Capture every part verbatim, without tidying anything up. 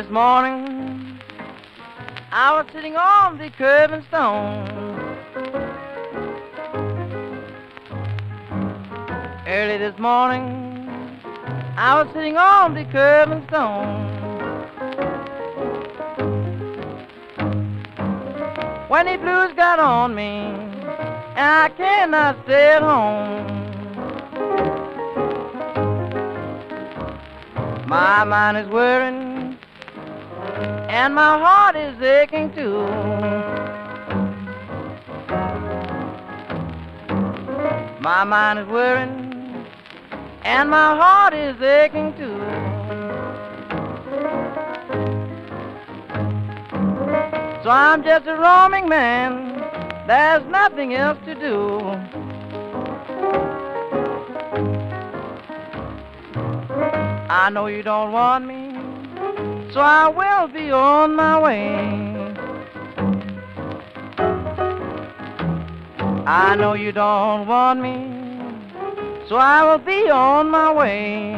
this morning, I was sitting on the curbing stone. Early this morning, I was sitting on the curbing stone. When the blues got on me, and I cannot stay at home. My mind is worrying, and my heart is aching too. My mind is worrying, and my heart is aching too. So I'm just a roaming man, there's nothing else to do. I know you don't want me, so I will be on my way. I know you don't want me, so I will be on my way.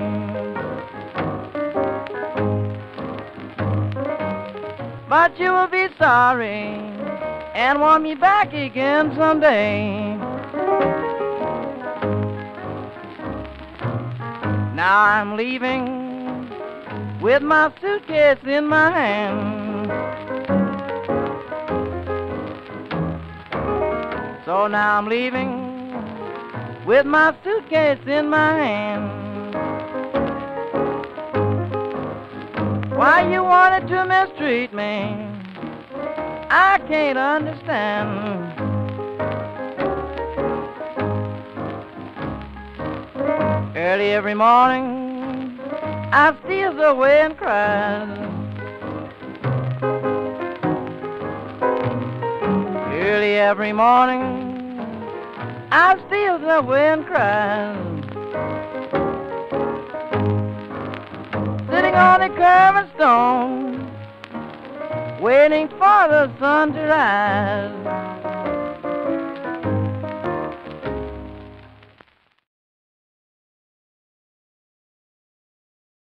But you will be sorry and want me back again someday. Now I'm leaving with my suitcase in my hand. So now I'm leaving with my suitcase in my hand. Why you wanted to mistreat me, I can't understand. Early every morning, I steals away and cries. Early every morning, I steals away and cries. Sitting on the curbstone, waiting for the sun to rise.